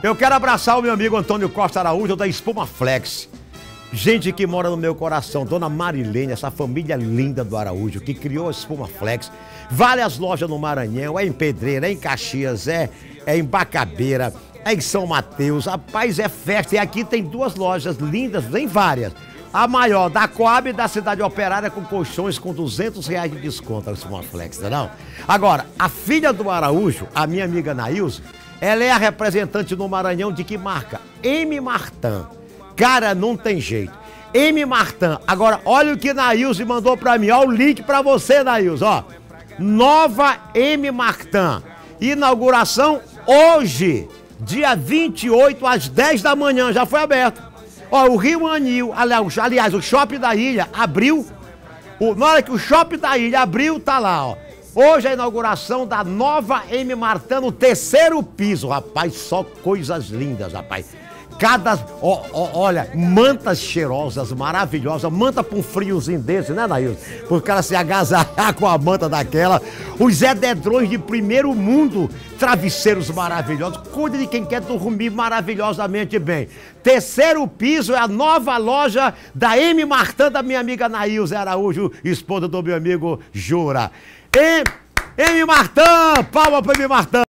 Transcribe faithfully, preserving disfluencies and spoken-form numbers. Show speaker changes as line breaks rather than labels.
Eu quero abraçar o meu amigo Antônio Costa Araújo, da Espuma Flex. Gente que mora no meu coração, Dona Marilene, essa família linda do Araújo, que criou a Espuma Flex. Várias lojas no Maranhão, é em Pedreira, é em Caxias, é, é em Bacabeira, é em São Mateus. Rapaz, é festa. E aqui tem duas lojas lindas, tem várias. A maior da Coab, da Cidade Operária, com colchões com duzentos reais de desconto, a Espuma Flex, não? Agora, a filha do Araújo, a minha amiga Nailze, ela é a representante no Maranhão de que marca? M. Martin. Cara, não tem jeito. M. Martin. Agora, olha o que Nailze mandou pra mim. Olha o link pra você, Nailze, ó. Nova M. Martin. Inauguração hoje, dia vinte e oito, às dez da manhã. Já foi aberto. Ó, o Rio Anil, aliás, o Shopping da Ilha abriu. O, na hora que o Shopping da Ilha abriu, tá lá, ó. Hoje é a inauguração da nova M. Martin no terceiro piso, rapaz. Só coisas lindas, rapaz. Cada, ó, ó, olha, mantas cheirosas, maravilhosas, manta pra um friozinho desse, né, Nailze? Pro cara se agasalhar com a manta daquela. Os edredões de primeiro mundo, travesseiros maravilhosos. Cuide de quem quer dormir maravilhosamente bem. Terceiro piso é a nova loja da M. Martin, da minha amiga Nailze Araújo, esposa do meu amigo Jura. M. M. Martin, palma pra M. Martin.